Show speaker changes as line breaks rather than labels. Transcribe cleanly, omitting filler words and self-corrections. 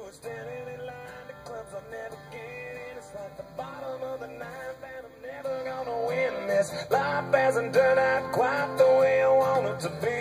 Standing in line to clubs I'll never get in. It's like the bottom of the ninth and I'm never gonna win this. Life hasn't turned out quite the way I want it to be.